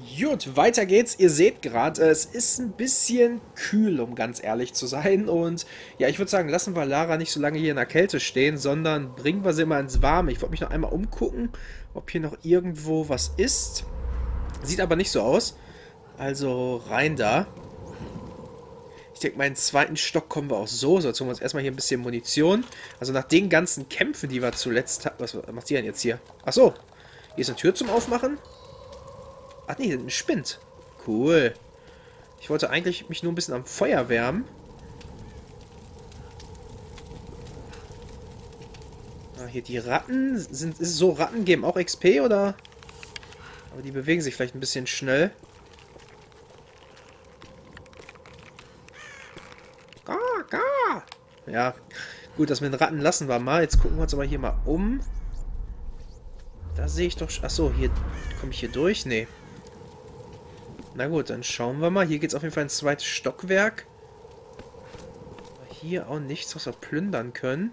Gut, weiter geht's. Ihr seht gerade, es ist ein bisschen kühl, um ganz ehrlich zu sein. Und ja, ich würde sagen, lassen wir Lara nicht so lange hier in der Kälte stehen, sondern bringen wir sie mal ins Warme. Ich wollte mich noch einmal umgucken, ob hier noch irgendwo was ist. Sieht aber nicht so aus. Also rein da. Ich denke, meinen zweiten Stock kommen wir auch so. So, jetzt holen wir uns erstmal hier ein bisschen Munition. Also nach den ganzen Kämpfen, die wir zuletzt hatten. Was macht die denn jetzt hier? Achso, hier ist eine Tür zum Aufmachen. Ach nee, ein Spind. Cool. Ich wollte eigentlich mich nur ein bisschen am Feuer wärmen. Ah, hier die Ratten. Ist es so, Ratten geben auch XP, oder? Aber die bewegen sich vielleicht ein bisschen schnell. Ja, gut, das mit den Ratten lassen wir mal. Jetzt gucken wir uns aber hier mal um. Da sehe ich doch... Achso, hier komme ich hier durch? Nee. Na gut, dann schauen wir mal. Hier geht es auf jeden Fall ins zweite Stockwerk. Hier auch nichts, was wir plündern können.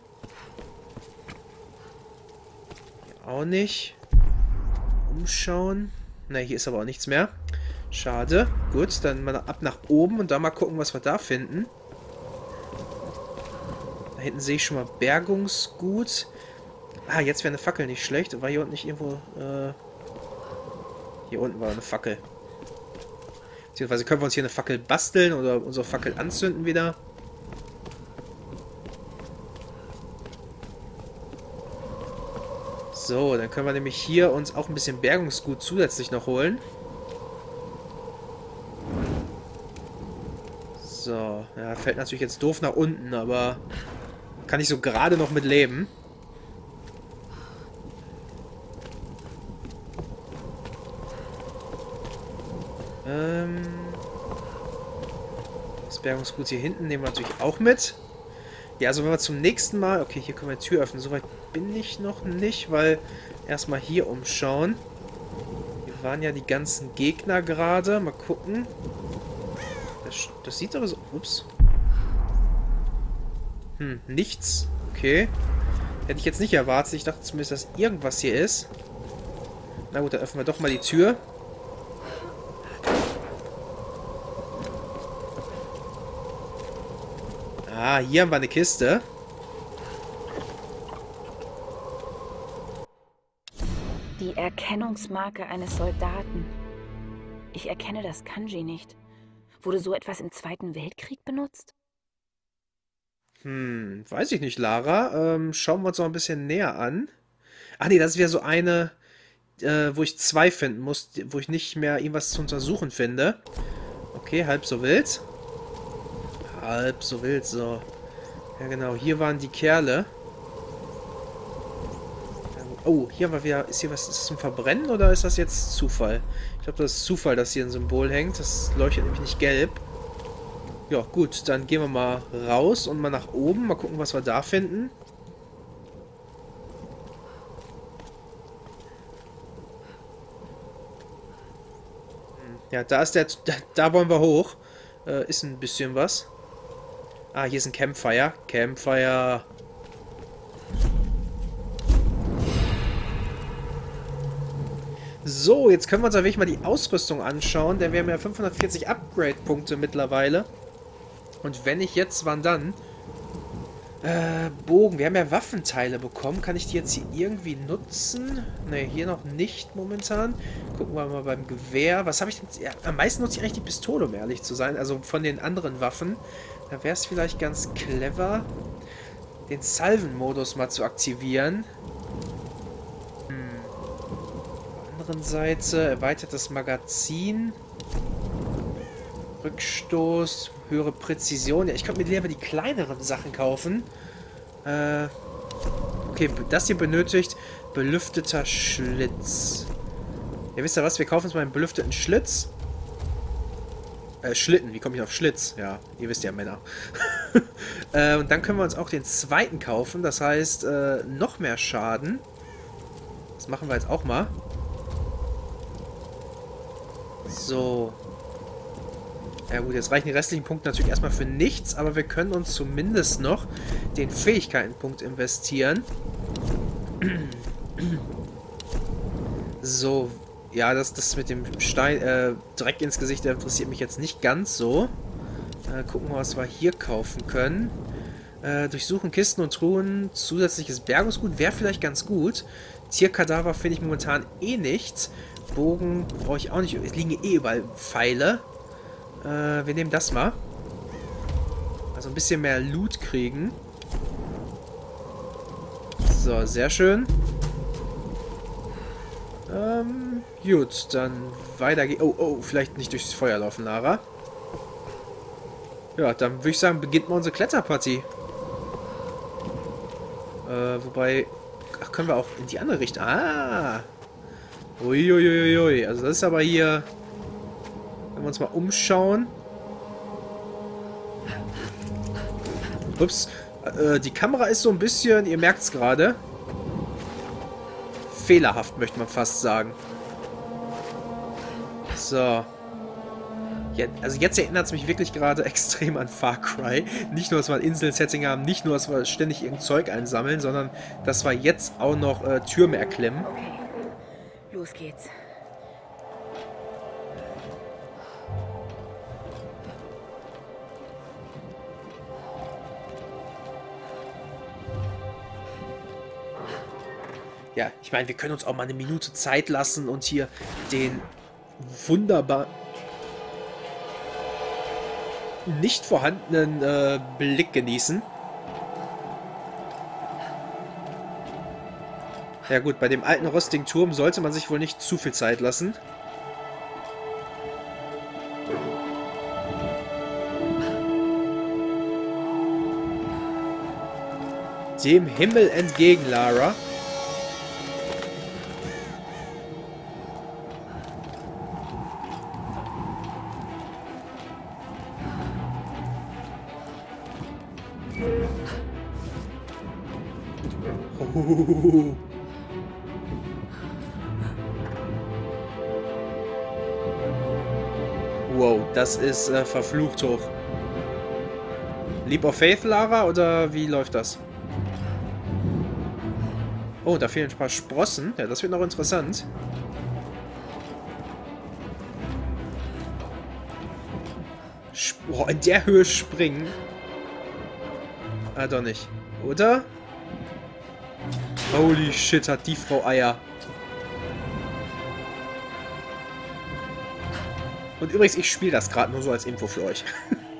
Hier auch nicht. Umschauen. Na, hier ist aber auch nichts mehr. Schade. Gut, dann mal ab nach oben und da mal gucken, was wir da finden. Da hinten sehe ich schon mal Bergungsgut. Ah, jetzt wäre eine Fackel nicht schlecht. War hier unten nicht irgendwo... Hier unten war eine Fackel. Beziehungsweise können wir uns hier eine Fackel basteln oder unsere Fackel anzünden wieder. So, dann können wir nämlich hier uns auch ein bisschen Bergungsgut zusätzlich noch holen. So, ja, fällt natürlich jetzt doof nach unten, aber kann ich so gerade noch mit leben. Das Bergungsgut hier hinten nehmen wir natürlich auch mit. Ja, also wenn wir zum nächsten Mal... Okay, hier können wir die Tür öffnen. Soweit bin ich noch nicht, weil erstmal hier umschauen. Hier waren ja die ganzen Gegner gerade. Mal gucken. Das sieht aber so... Ups. Nichts. Okay. Hätte ich jetzt nicht erwartet. Ich dachte zumindest, dass irgendwas hier ist. Na gut, dann öffnen wir doch mal die Tür. Ah, hier haben wir eine Kiste. Die Erkennungsmarke eines Soldaten. Ich erkenne das Kanji nicht. Wurde so etwas im Zweiten Weltkrieg benutzt? Weiß ich nicht, Lara. Schauen wir uns noch ein bisschen näher an. Ach nee, das wäre so eine, wo ich zwei finden muss, wo ich nicht mehr irgendwas zu untersuchen finde. Okay, halb so wild. Halb so wild, so. Ja genau, hier waren die Kerle. Oh, hier haben wir wieder... Ist hier was... Ist das zum Verbrennen oder ist das jetzt Zufall? Ich glaube, das ist Zufall, dass hier ein Symbol hängt. Das leuchtet nämlich nicht gelb. Ja, gut, dann gehen wir mal raus und mal nach oben. Mal gucken, was wir da finden. Ja, da ist der... Da wollen wir hoch. Ist ein bisschen was. Ah, hier ist ein Campfire. Campfire. So, jetzt können wir uns aber mal die Ausrüstung anschauen, denn wir haben ja 540 Upgrade-Punkte mittlerweile. Und wenn ich jetzt, wann dann? Bogen. Wir haben ja Waffenteile bekommen. Kann ich die jetzt hier irgendwie nutzen? Ne, hier noch nicht momentan. Gucken wir mal beim Gewehr. Was habe ich denn? Ja, am meisten nutze ich eigentlich die Pistole, um ehrlich zu sein. Also von den anderen Waffen. Da wäre es vielleicht ganz clever, den Salven-Modus mal zu aktivieren. Anderen Seite erweitertes Magazin, Rückstoß, höhere Präzision. Ja, ich könnte mir lieber die kleineren Sachen kaufen. Okay, das hier benötigt belüfteter Schlitz. Ja, wisst ihr was? Wir kaufen uns mal einen belüfteten Schlitz. Schlitten. Wie komme ich auf Schlitz? Ja, ihr wisst ja, Männer. Und dann können wir uns auch den zweiten kaufen. Das heißt, noch mehr Schaden. Das machen wir jetzt auch mal. So. Ja gut, jetzt reichen die restlichen Punkte natürlich erstmal für nichts, aber wir können uns zumindest noch den Fähigkeitenpunkt investieren. So, Ja, das mit dem Stein, Dreck ins Gesicht, der interessiert mich jetzt nicht ganz so. Gucken wir, was wir hier kaufen können. Durchsuchen Kisten und Truhen. Zusätzliches Bergungsgut wäre vielleicht ganz gut. Tierkadaver finde ich momentan eh nicht. Bogen brauche ich auch nicht. Es liegen eh überall Pfeile. Wir nehmen das mal. Also ein bisschen mehr Loot kriegen. So, sehr schön. Gut, dann weiter geht's. Oh, vielleicht nicht durchs Feuer laufen, Lara. Ja, dann würde ich sagen, beginnt mal unsere Kletterpartie. Wobei... Ach, können wir auch in die andere Richtung... Ah! Uiuiuiui. Also das ist aber hier... Wenn wir uns mal umschauen... Ups. Die Kamera ist so ein bisschen... Ihr merkt es gerade. Fehlerhaft, möchte man fast sagen. So. Ja, also jetzt erinnert es mich wirklich gerade extrem an Far Cry. Nicht nur, dass wir ein Insel-Setting haben, nicht nur, dass wir ständig irgendein Zeug einsammeln, sondern dass wir jetzt auch noch Türme erklimmen. Okay, los geht's. Ja, ich meine, wir können uns auch mal eine Minute Zeit lassen und hier den wunderbar nicht vorhandenen Blick genießen. Ja gut, bei dem alten rostigen Turm sollte man sich wohl nicht zu viel Zeit lassen. Dem Himmel entgegen, Lara. Wow, das ist verflucht hoch. Leap of Faith, Lara, oder wie läuft das? Oh, da fehlen ein paar Sprossen. Ja, das wird noch interessant. Oh, in der Höhe springen. Ah, doch nicht. Oder? Holy shit, hat die Frau Eier. Und übrigens, ich spiele das gerade nur so als Info für euch.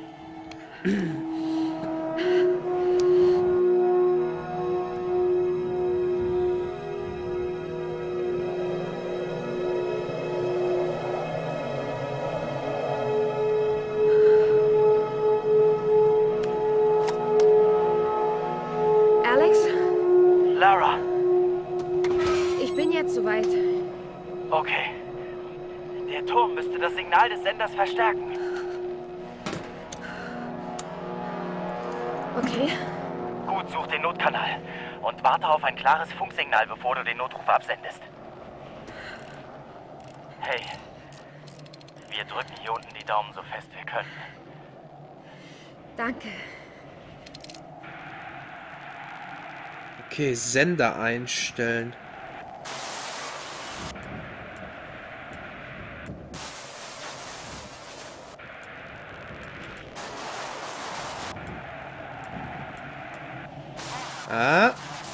Alex? Lara. Ich bin jetzt soweit. Okay. Der Turm müsste das Signal des Senders verstärken. Okay. Gut, such den Notkanal. Und warte auf ein klares Funksignal, bevor du den Notruf absendest. Hey. Wir drücken hier unten die Daumen so fest wir können. Danke. Okay, Sender einstellen. Ah.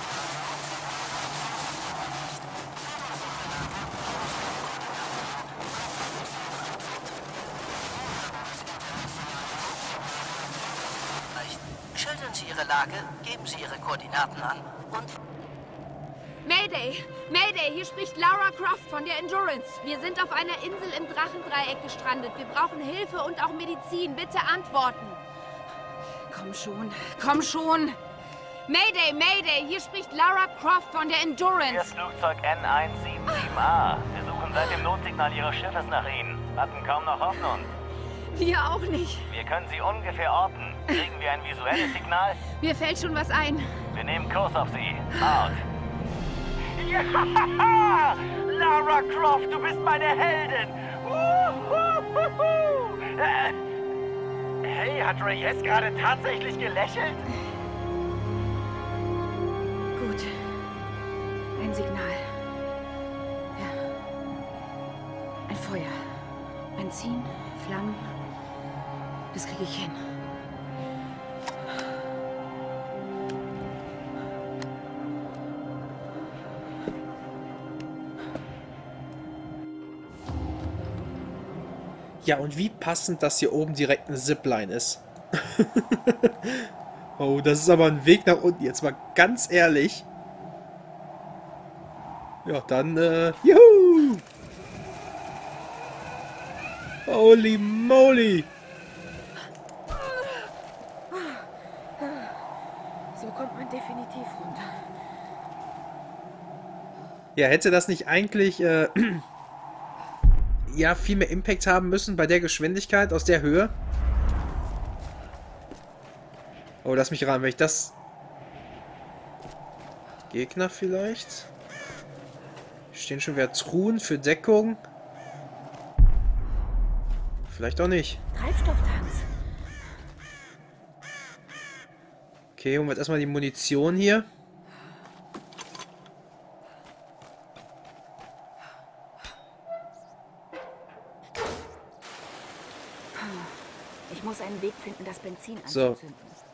Schildern Sie Ihre Lage, geben Sie Ihre Koordinaten an und... Mayday! Mayday! Hier spricht Lara Croft von der Endurance. Wir sind auf einer Insel im Drachendreieck gestrandet. Wir brauchen Hilfe und auch Medizin. Bitte antworten. Komm schon, komm schon! Mayday, Mayday! Hier spricht Lara Croft von der Hier Endurance. ist Flugzeug N177A. Wir suchen seit dem Notsignal Ihres Schiffes nach Ihnen. Hatten kaum noch Hoffnung. Wir auch nicht. Wir können Sie ungefähr orten. Kriegen wir ein visuelles Signal? Mir fällt schon was ein. Wir nehmen Kurs auf Sie. Out. Ja! Lara Croft, du bist meine Heldin! Hey, hat Reyes gerade tatsächlich gelächelt? Gut. Ein Signal. Ja. Feuer. Benzin, Flammen. Das kriege ich hin. Ja, und wie passend, dass hier oben direkt eine Zipline ist. Oh, das ist aber ein Weg nach unten. Jetzt mal ganz ehrlich. Ja, dann, juhu! Holy moly! So kommt man definitiv runter. Ja, hätte das nicht eigentlich, ja, viel mehr Impact haben müssen bei der Geschwindigkeit aus der Höhe? Oh, lass mich ran, wenn ich das... Gegner vielleicht? Hier stehen schon wieder Truhen für Deckung. Vielleicht auch nicht. Treibstofftanks. Okay, holen wir jetzt erstmal die Munition hier. Ich muss einen Weg finden, das Benzin So. anzuzünden.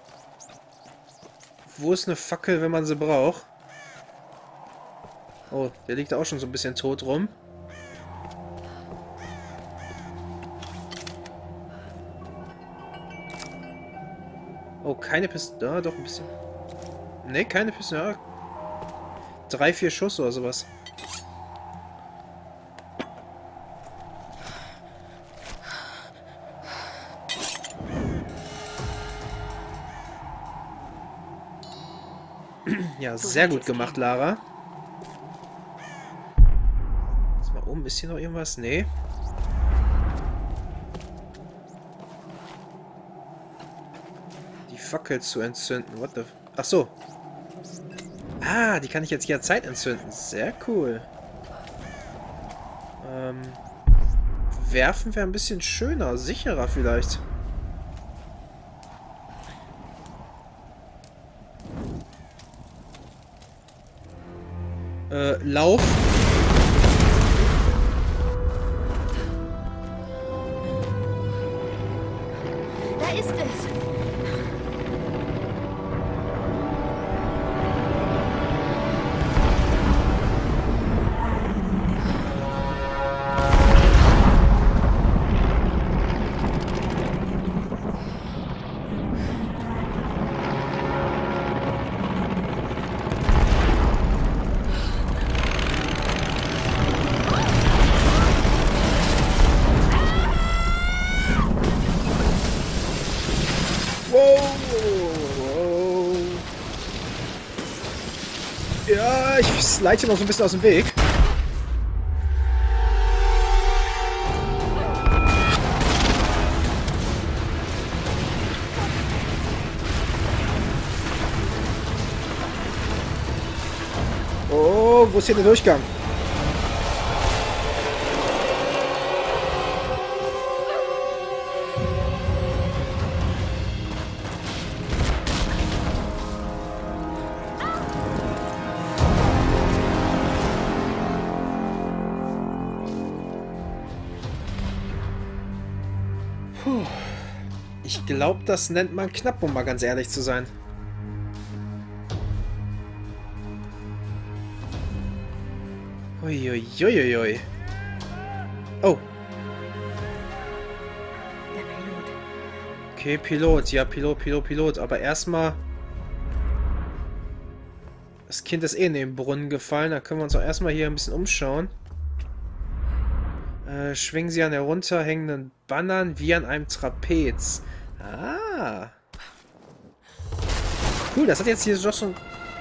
Wo ist eine Fackel, wenn man sie braucht? Oh, der liegt da auch schon so ein bisschen tot rum. Oh, keine Pistole. Ah, doch ein bisschen. Ne, keine Pistole. Ja. 3, 4 Schuss oder sowas. Ja, sehr gut gemacht, Lara. Jetzt mal oben. Ist hier noch irgendwas? Nee. Die Fackel zu entzünden. What the... Ach so. Ah, die kann ich jetzt jederzeit entzünden. Sehr cool. Werfen wäre ein bisschen schöner, sicherer vielleicht. Lauf. Da ist es. Ja, ich slide hier noch so ein bisschen aus dem Weg. Oh, wo ist hier der Durchgang? Ich glaube, das nennt man knapp, um mal ganz ehrlich zu sein. Uiuiuiui. Oh. Der Pilot. Okay, Pilot. Ja, Pilot. Aber erstmal... Das Kind ist eh in den Brunnen gefallen. Da können wir uns auch erstmal hier ein bisschen umschauen. Schwingen Sie an herunterhängenden Bannern wie an einem Trapez. Ah. Cool, das hat jetzt hier doch schon...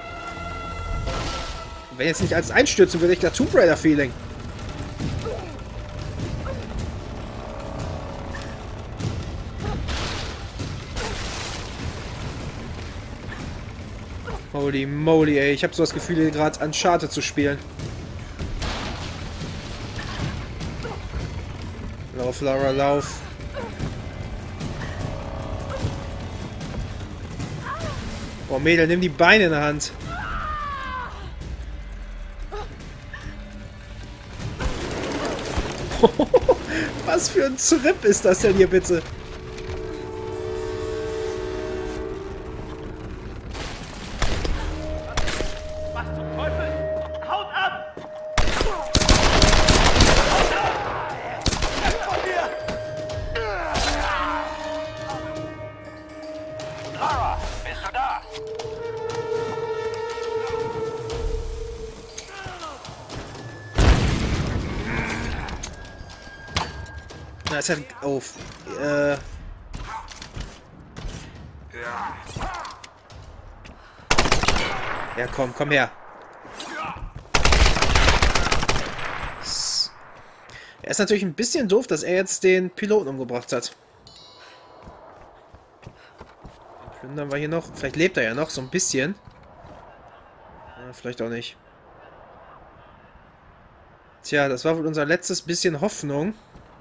Wenn jetzt nicht alles einstürzen würde, ich da Tomb Raider Feeling. Holy moly, ey. Ich habe so das Gefühl, hier gerade Uncharted zu spielen. Lauf, Lara, lauf. Boah, Mädel, nimm die Beine in der Hand. Was für ein Trip ist das denn hier bitte? Was zum Teufel? Haut ab! Weg von mir! Lara, bist du da? Na, ist halt auf. Ja, komm her. Er ist natürlich ein bisschen doof, dass er jetzt den Piloten umgebracht hat. Den plündern wir hier noch. Vielleicht lebt er ja noch, so ein bisschen. Ja, vielleicht auch nicht. Tja, das war wohl unser letztes bisschen Hoffnung.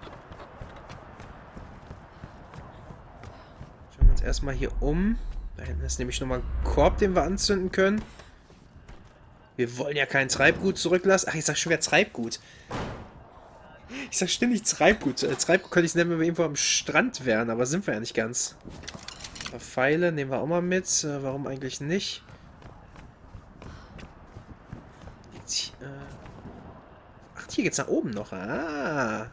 Schauen wir uns erstmal hier um. Da hinten ist nämlich nochmal ein Korb, den wir anzünden können. Wir wollen ja kein Treibgut zurücklassen. Ach, ich sag schon wieder Treibgut. Ich sag ständig Treibgut. Treibgut könnte ich nennen, wenn wir irgendwo am Strand wären, aber sind wir ja nicht ganz. Pfeile nehmen wir auch mal mit. Warum eigentlich nicht? Ach, hier geht's nach oben noch. Ah.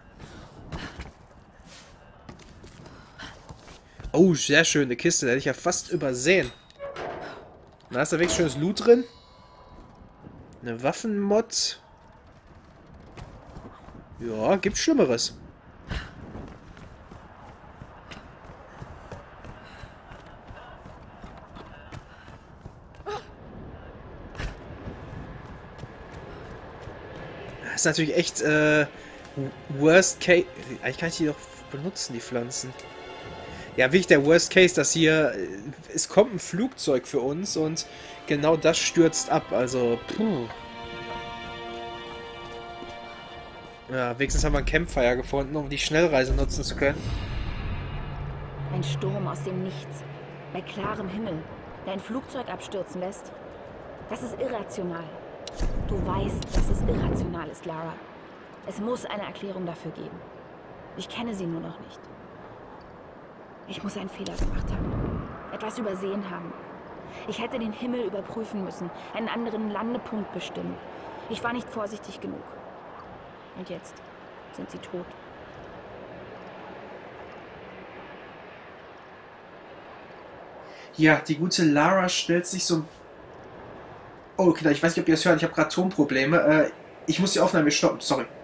Oh, sehr schöne Kiste. Da hätte ich ja fast übersehen. Da ist da wirklich schönes Loot drin. Eine Waffenmod. Ja, gibt's Schlimmeres. Das ist natürlich echt Worst Case. Eigentlich kann ich die doch benutzen, die Pflanzen. Ja, wirklich der Worst Case, dass hier es kommt ein Flugzeug für uns und genau das stürzt ab. Also, puh. Ja, wenigstens haben wir ein Campfire gefunden, um die Schnellreise nutzen zu können. Ein Sturm aus dem Nichts, bei klarem Himmel, der ein Flugzeug abstürzen lässt. Das ist irrational. Du weißt, dass es irrational ist, Lara. Es muss eine Erklärung dafür geben. Ich kenne sie nur noch nicht. Ich muss einen Fehler gemacht haben. Etwas übersehen haben. Ich hätte den Himmel überprüfen müssen, einen anderen Landepunkt bestimmen. Ich war nicht vorsichtig genug. Und jetzt sind sie tot. Ja, die gute Lara stellt sich so... Oh, Kinder, ich weiß nicht, ob ihr das hört. Ich habe gerade Tonprobleme. Ich muss die Aufnahme stoppen. Sorry.